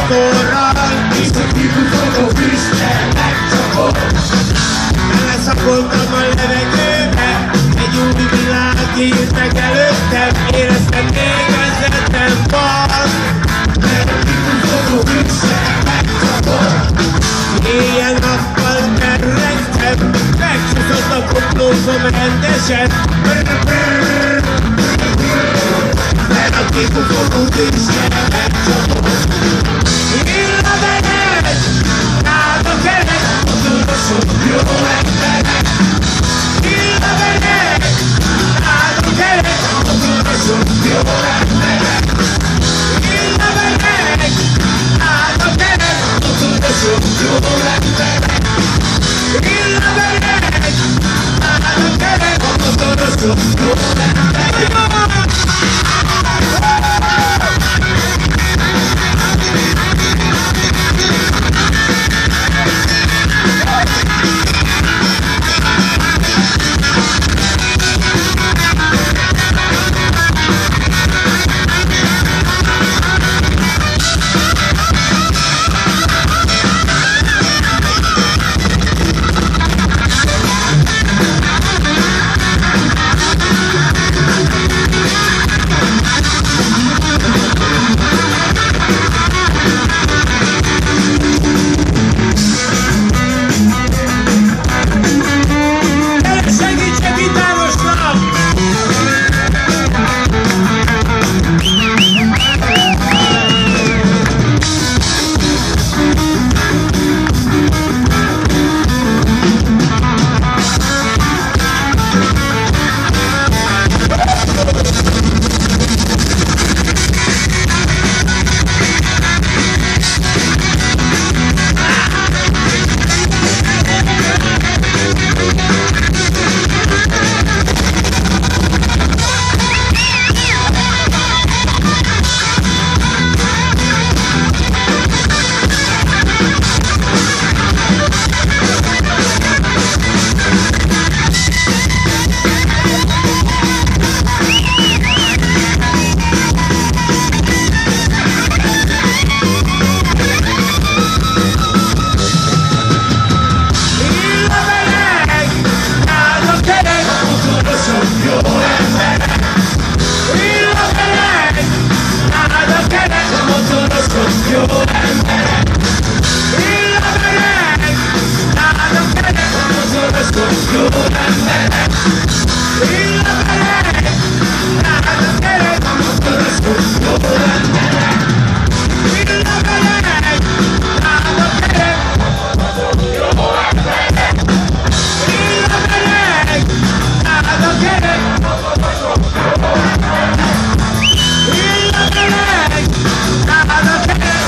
motorral, és a kibufogó füsttel megcsapom. beleszakoltam a levegőbe, egy új világ nyílt meg előttem, éreztem még vezetem bal. Mert a kibufogó füsttel megcsapom. Éjjel-nappal merregtem, megcsúszott a koplózom rendesen. Mert a kibufogó füsttel megcsapom. Illavenek, nálad kerek, Motorosok jó emberek. illavenek, nálad kerek, Motorosok jó emberek. illavenek, nálad kerek, Motorosok jó emberek. illavenek, nálad kerek, Motorosok jó emberek. Segítsek gitárosnak! Illavenek, nálad kerek, Motorosok jó emberek. illavenek, nálad kerek, Motorosok jó emberek. illavenek, nálad kerek, Motorosok jó emberek. illavenek, nálad kerek, Motorosok jó emberek. illavenek, nálad kerek, illavenek, nálad kerek, illavenek, nálad kerek,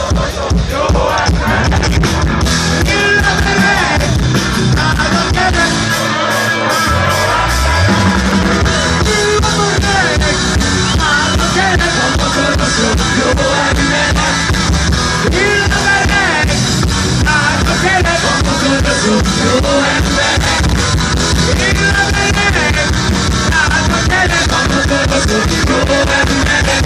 illavenek, nálad kerek, Motorosok jó emberek. illavenek, nálad kerek, Motorosok jó emberek. illavenek, nálad kerek, Motorosok jó emberek.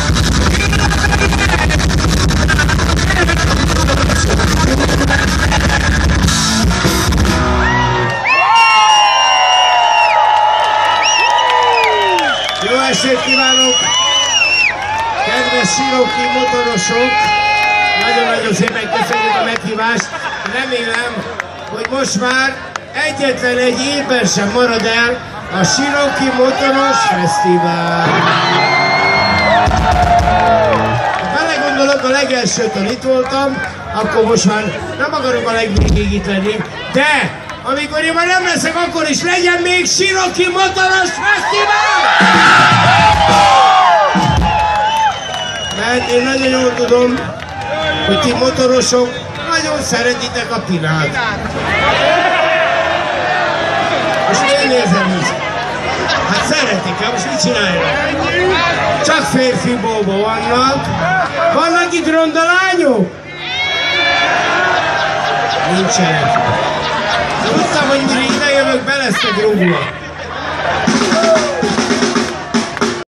Jó estét kívánok! Kedves siroki motorosok! Nagyon-nagyon szépen köszönjük a meghívást. Remélem, hogy most már egyetlen egy évben sem marad el a Siroki Motoros Fesztivál. Ha belegondolok, a legelsőtől itt voltam, akkor most már nem akarok a legvégéig itt lenni, de amikor én már nem leszek, akkor is legyen még Siroki Motoros Fesztivál! Mert én nagyon jól tudom, hogy ti motorosok nagyon szeretitek a pinát. Most én nézem is. Hát szeretik, most mit csinálják? Csak férfi bóbó vannak. Vannak itt ronda lányok? Nincsenek. Tudtam, hogy mire ide jövök, be lesznek rúgva.